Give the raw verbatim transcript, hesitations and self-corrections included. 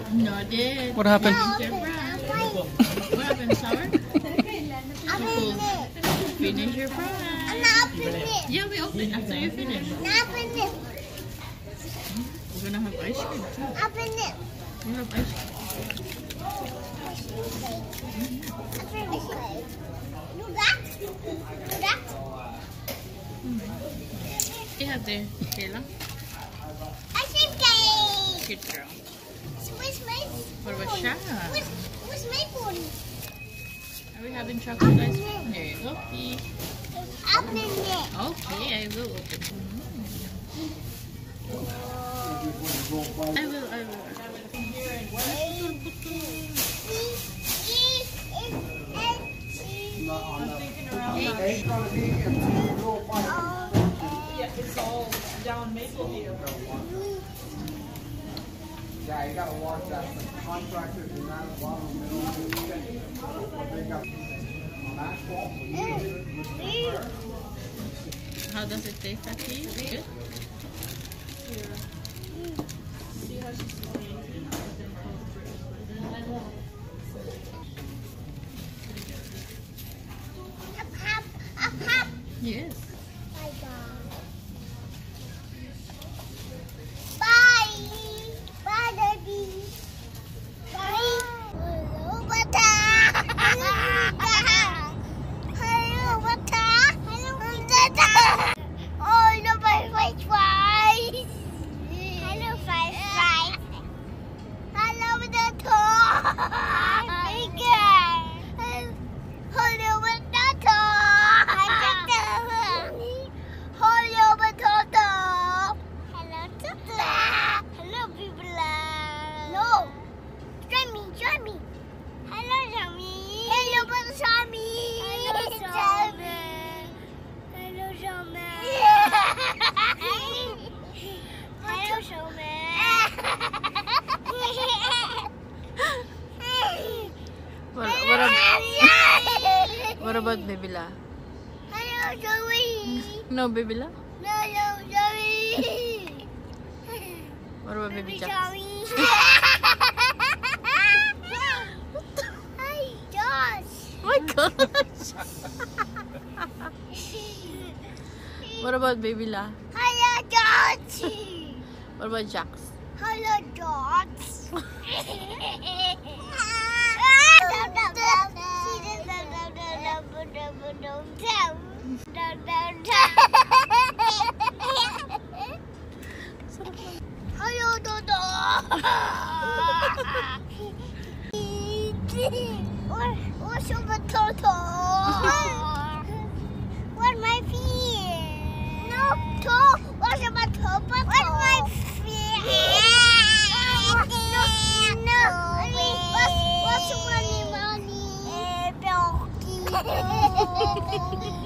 No, did. What happened? What happened, Sour? Finish your fries. I'm not opening it. Yeah, we open after you finish. Not open it. We're gonna have ice cream too. Open it. We have ice cream. You got? You got? You have there, Kayla. Ice cream cake. Good girl. Where's my What about Shana? Where's, where's my phone? Are we having chocolate ice cream? There you go. Pete. Open it. Okay, I will open. I will, I will. Yeah, it's all down Maple here. Yeah, you gotta watch that. The contractors do not allow them to pick up on asphalt. How does it taste, Taki? Good? See how she's smelling? Up, up, up, up. Yes. My God. Bye. Bye, Daddy. Bye. Hello, Butter. Hello, Butter. Hello, Butter. Oh, no, my french fries. Hello, french fries. Hello, Butter. Hello, Butter. Hello, potato. Hello, Tata. Hello, people. No. Try me, try me. Hello, Sammy. Hello, Sammy. Hello, Sammy. Hello, Sammy. Hello, Sammy. What, what, ab what about Bibila? Hello, Joey. No, Bibila? No, no, Joey. What about Baby Jack? Joey. Hi, Josh. Oh my gosh! What about Bibila? Hello, Josh. What about Jax? Hello, Josh. Hello, Dodo. What's your potato? What's my feet? No, toe. What's your potato? What's my feet? No, no. I mean, what's, what's your money, money?